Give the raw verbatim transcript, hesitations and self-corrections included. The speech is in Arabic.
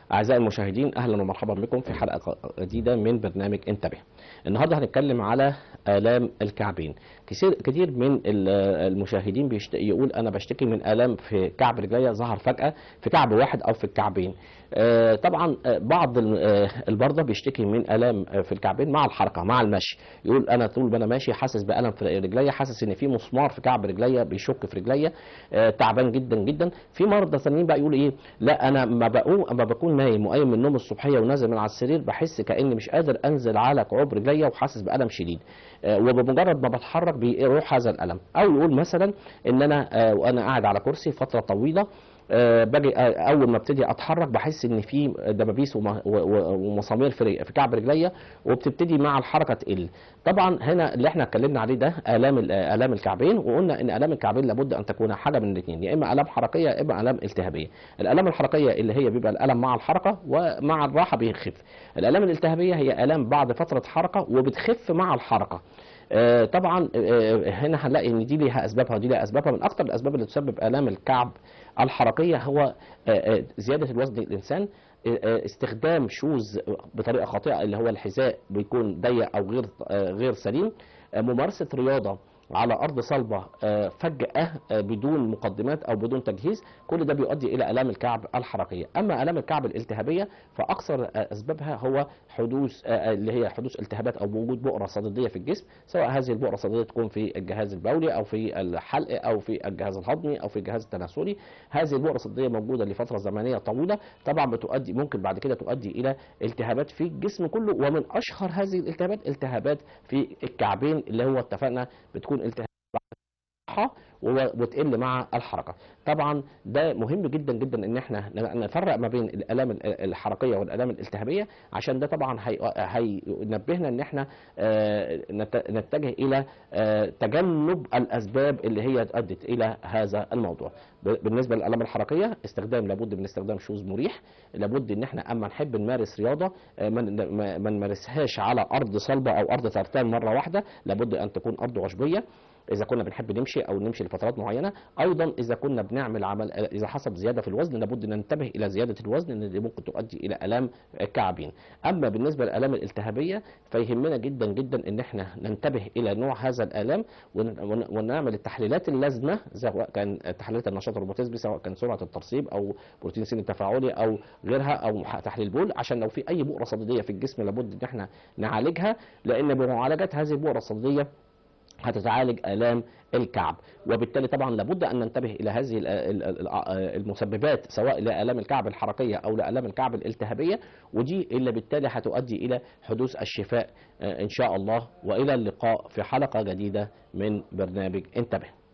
أعزائي المشاهدين، أهلا ومرحبا بكم في حلقة جديدة من برنامج انتبه. النهارده هنتكلم على آلام الكعبين. كثير كتير من المشاهدين بيشت... يقول أنا بشتكي من آلام في كعب رجليا ظهر فجأة في كعب واحد أو في الكعبين. آه طبعا آه بعض المرضى بيشتكي من آلام في الكعبين مع الحركة مع المشي، يقول أنا طول ما أنا ماشي حاسس بألم في رجليا، حاسس إن في مسمار في كعب رجليا بيشك في رجليا، آه تعبان جدا جدا. في مرضى ثانيين بقى يقول إيه، لا أنا ما بقوم اما بكون نايم وقايم من النوم الصبحيه ونازل من على السرير بحس كاني مش قادر انزل على كعوب رجليا وحاسس بالم شديد، آه وبمجرد ما بتحرك بيروح هذا الالم. او يقول مثلا ان انا آه وانا قاعد على كرسي فتره طويله، أه باجي أه اول ما ابتدي اتحرك بحس ان في دبابيس ومسامير في في كعب رجليا، وبتبتدي مع الحركه تقل. طبعا هنا اللي احنا اتكلمنا عليه ده الام الام الكعبين، وقلنا ان الام الكعبين لابد ان تكون حاجه من الاثنين، يا اما الام حركيه يا اما الام التهابيه. الالام الحركيه اللي هي بيبقى الالم مع الحركه ومع الراحه بيخف. الالام الالتهابيه هي الام بعد فتره حركه وبتخف مع الحركه. آه طبعا آه هنا هنلاقي ان دي ليها اسبابها ودي ليها اسبابها. من اكثر الاسباب اللي تسبب الام الكعب الحركيه هو آه زياده الوزن للانسان، استخدام شوز بطريقه خاطئه اللي هو الحذاء بيكون ضيق او غير غير سليم، ممارسه رياضه على ارض صلبه فجاه بدون مقدمات او بدون تجهيز، كل ده بيؤدي الى الام الكعب الحركيه. اما الام الكعب الالتهابيه فاكثر اسبابها هو حدوث اللي هي حدوث التهابات او وجود بؤره صديديه في الجسم، سواء هذه البؤره الصديديه تكون في الجهاز البولي او في الحلق او في الجهاز الهضمي او في الجهاز التناسلي. هذه البؤره الصديديه موجوده لفتره زمنيه طويله، طبعا بتؤدي ممكن بعد كده تؤدي الى التهابات في الجسم كله، ومن اشهر هذه الالتهابات التهابات في الكعبين اللي هو اتفقنا بتكون التهاب وتقل مع الحركه. طبعا ده مهم جدا جدا ان احنا نفرق ما بين الالام الحركيه والالام الالتهابيه، عشان ده طبعا هينبهنا ان احنا نتجه الى تجنب الاسباب اللي هي ادت الى هذا الموضوع. بالنسبه للالام الحركيه استخدام لابد من استخدام شوز مريح، لابد ان احنا اما نحب نمارس رياضه ما نمارسهاش على ارض صلبه او ارض ترتان مره واحده، لابد ان تكون ارض عشبيه اذا كنا بنحب نمشي او نمشي لفترات معينه. ايضا اذا كنا بنعمل عمل اذا حصل زياده في الوزن لابد ان ننتبه الى زياده الوزن، لان دي ممكن تؤدي الى الام الكعبين. اما بالنسبه للالام الالتهابيه فيهمنا جدا جدا ان احنا ننتبه الى نوع هذا الالام ونعمل التحليلات اللازمه، سواء كان تحليلات النشاط الروماتيزمي، سواء كان سرعه الترسيب او بروتين سين التفاعلي او غيرها، او تحليل بول، عشان لو في اي بؤره صديديه في الجسم لابد ان احنا نعالجها، لان بمعالجه هذه البؤره الصديديه هتتعالج آلام الكعب. وبالتالي طبعا لابد ان ننتبه الى هذه المسببات سواء لآلام الكعب الحركيه او لآلام الكعب الالتهابيه، ودي اللي بالتالي هتؤدي الى حدوث الشفاء ان شاء الله. والى اللقاء في حلقه جديده من برنامج انتبه.